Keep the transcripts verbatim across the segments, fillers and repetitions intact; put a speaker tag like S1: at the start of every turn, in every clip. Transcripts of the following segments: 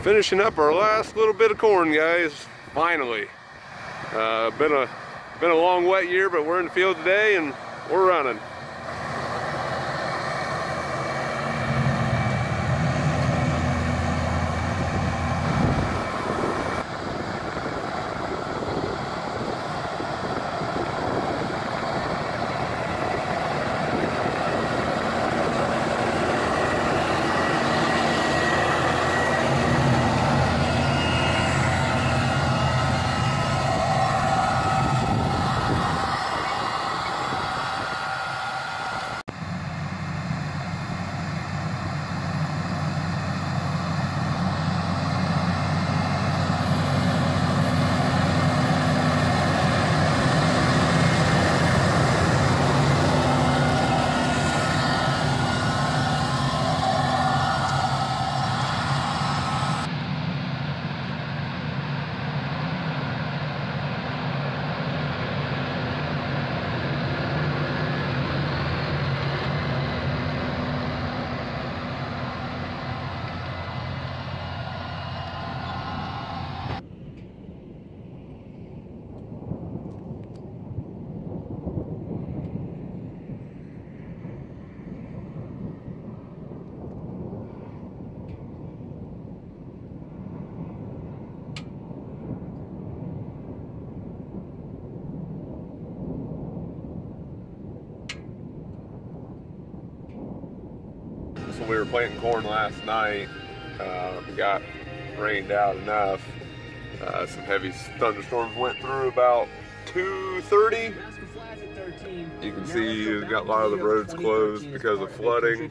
S1: Finishing up our last little bit of corn, guys. Finally. Uh, been a been a long wet year, but we're in the field today and we're running. So we were planting corn last night. Uh, we got rained out enough. Uh, some heavy thunderstorms went through about two thirty. You can see we've got a lot of the roads closed because of flooding.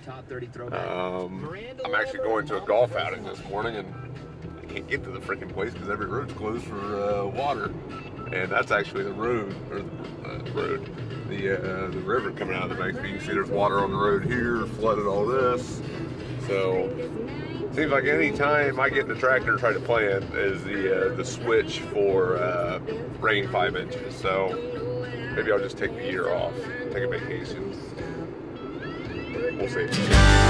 S1: Um, I'm actually going to a golf outing this morning and I can't get to the freaking place because every road's closed for uh, water. And that's actually the road, or the uh, road, the uh, the river coming out of the bank. So you can see there's water on the road here, flooded all this. So seems like any time I get in the tractor and try to plant is the uh, the switch for uh, rain five inches. So maybe I'll just take the year off, take a vacation. We'll see.